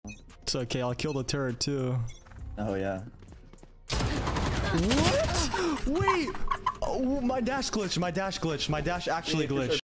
It's okay, I'll kill the turret too. Oh yeah. What? Wait! Oh, my dash glitched. My dash actually glitched.